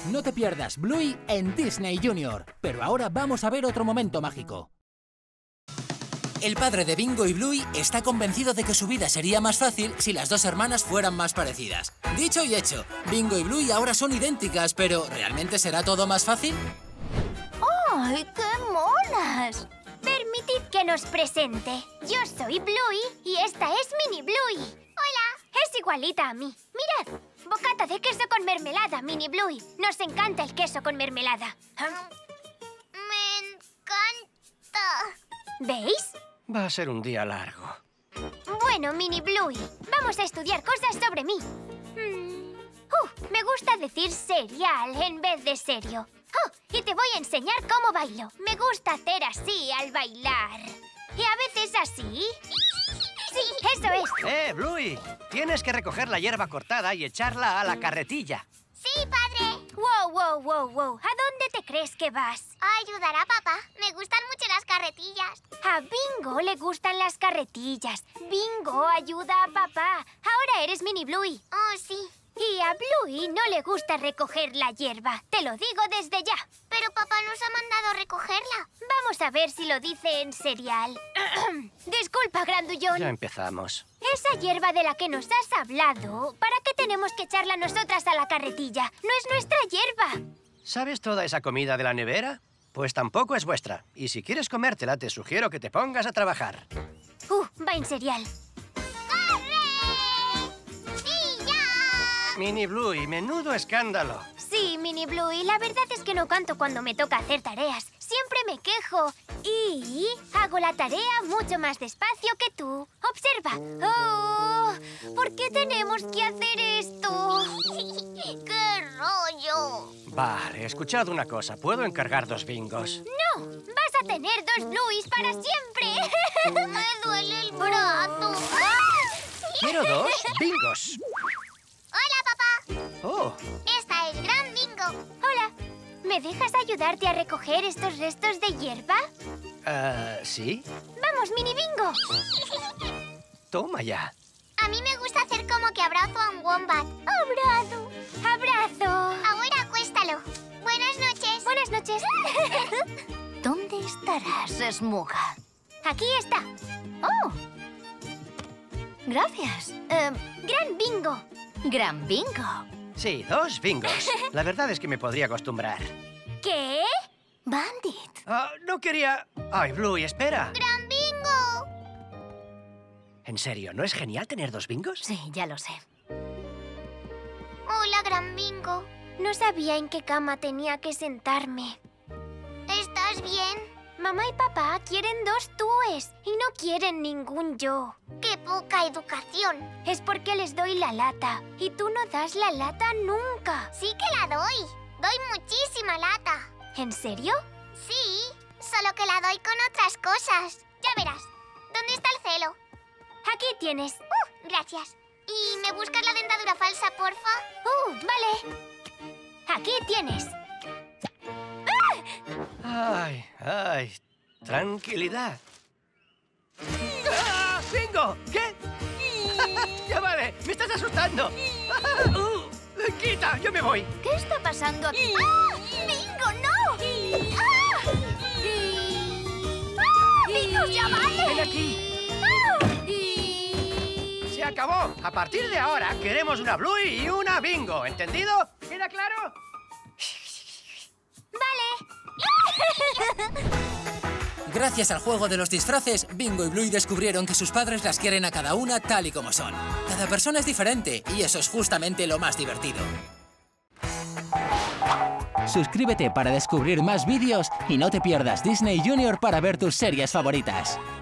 No te pierdas Bluey en Disney Junior. Pero ahora vamos a ver otro momento mágico. El padre de Bingo y Bluey está convencido de que su vida sería más fácil si las dos hermanas fueran más parecidas. Dicho y hecho, Bingo y Bluey ahora son idénticas, pero ¿realmente será todo más fácil? ¡Ay, qué monas! Permitid que nos presente. Yo soy Bluey y esta es Mini Bluey. ¡Hola! Es igualita a mí. Mirad, bocata de queso con mermelada, Mini Bluey. Nos encanta el queso con mermelada. ¡Me encanta! ¿Veis? Va a ser un día largo. Bueno, Mini Bluey, vamos a estudiar cosas sobre mí. Me gusta decir cereal en vez de serio. Y te voy a enseñar cómo bailo. Me gusta hacer así al bailar. Y a veces así. Sí, eso es. Bluey! Tienes que recoger la hierba cortada y echarla a la carretilla. ¡Sí, padre! Wow. ¿A dónde te crees que vas? A ayudar a papá. Me gustan mucho las carretillas. A Bingo le gustan las carretillas. Bingo ayuda a papá. Ahora eres Mini Bluey. Oh, sí. Y a Bluey no le gusta recoger la hierba. Te lo digo desde ya. Pero papá nos ha mandado recogerla. Vamos a ver si lo dice en cereal. Disculpa, grandullón. Ya empezamos. Esa hierba de la que nos has hablado, ¿para qué tenemos que echarla nosotras a la carretilla? No es nuestra hierba. ¿Sabes toda esa comida de la nevera? Pues tampoco es vuestra. Y si quieres comértela, te sugiero que te pongas a trabajar. Va en cereal. Mini Bluey, menudo escándalo. Sí, Mini Bluey, la verdad es que no canto cuando me toca hacer tareas. Siempre me quejo y hago la tarea mucho más despacio que tú. Observa. ¡Oh! ¿Por qué tenemos que hacer esto? ¡Qué rollo! Vale, escuchad una cosa. ¿Puedo encargar 2 bingos? ¡No! ¡Vas a tener 2 Blueys para siempre! Me duele el brazo. Quiero 2 bingos. ¡Hola, papá! Oh. Esta es Gran Bingo. Hola. ¿Me dejas ayudarte a recoger estos restos de hierba? ¿Sí? ¡Vamos, Mini Bingo! Toma ya. A mí me gusta hacer como que abrazo a un wombat. ¡Abrazo! ¡Abrazo! Ahora acuéstalo. Buenas noches. Buenas noches. ¿Dónde estarás, Smuga? Aquí está. ¡Oh! Gracias. Gran Bingo. Gran Bingo. Sí, 2 bingos. La verdad es que me podría acostumbrar. ¿Qué? Bandit. No quería... ¡Ay, Bluey, espera! ¡Gran Bingo! ¿En serio? ¿No es genial tener 2 bingos? Sí, ya lo sé. Hola, Gran Bingo. No sabía en qué cama tenía que sentarme. ¿Estás bien? Mamá y papá quieren 2 túes y no quieren ningún yo. ¡Qué poca educación! Es porque les doy la lata y tú no das la lata nunca. Sí que la doy. Doy muchísima lata. ¿En serio? Sí, solo que la doy con otras cosas. Ya verás. ¿Dónde está el celo? Aquí tienes. Gracias. ¿Y me buscas la dentadura falsa, porfa? Vale. Aquí tienes. ¡Ay! Tranquilidad. ¡Ah! ¡Bingo! ¿Qué? ¡Ya vale! ¡Me estás asustando! ¡Quita! ¡Yo me voy! ¿Qué está pasando aquí? ¡Ah! ¡Bingo, no! ¡Bingo, ya vale! ¡Ven aquí! ¡Se acabó! A partir de ahora queremos una Bluey y una Bingo, ¿entendido? ¿Queda claro? Gracias al juego de los disfraces, Bingo y Bluey descubrieron que sus padres las quieren a cada una tal y como son. Cada persona es diferente y eso es justamente lo más divertido. Suscríbete para descubrir más vídeos y no te pierdas Disney Junior para ver tus series favoritas.